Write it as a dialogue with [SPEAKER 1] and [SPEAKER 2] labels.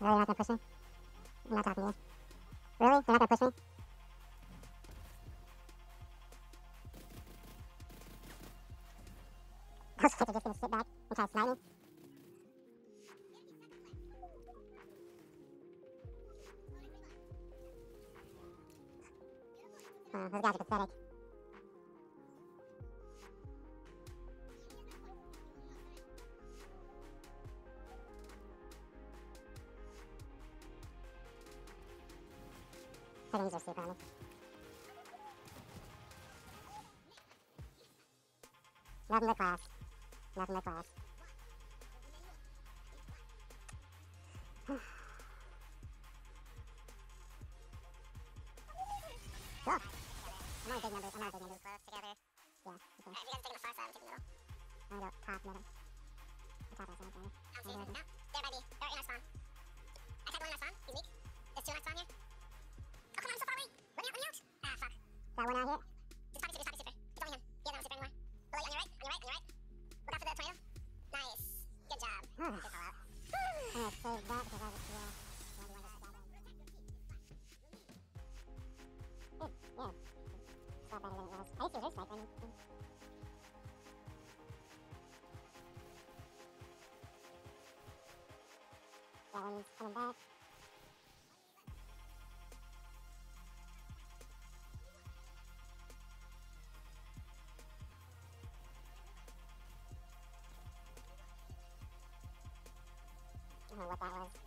[SPEAKER 1] Really, you're not gonna push me? I'm not talking to you. Really? You're not gonna push me? Those kids are just gonna sit back and try to snipe me. Those guys are pathetic. They're gonna use their super on me. Nothing but class. Nothing but class. Cool. I'm not a big numbers. I'm not a big numbers. Close together. Yeah. Okay. If you guys are taking the far side, I'm taking the middle. I'm gonna go top middle. The top right side, okay. I'm seeing no. There by B. They're in our spawn. I tagged one in our spawn. He's weak. There's two in our spawn here. Oh, come on, I'm so far away. Let me out. Ah, fuck. Got one out here. Just poppy super, super. It's only him. He doesn't have a super anymore. Below you, on your right, on your right, on your right. Look out for the tornado. Nice. Good job. Good call out. I'm gonna save that because I was, yeah. Good, yeah. It's a lot better than it was. I used to reverse snipe running. That one's coming back. I don't know what that was.